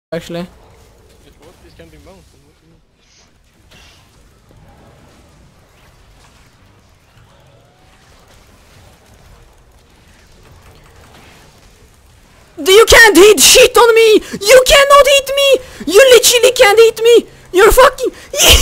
actually. What? This can be mounted. What do you mean? You can't hit shit on me! You cannot hit me! You literally can't hit me! You're fucking...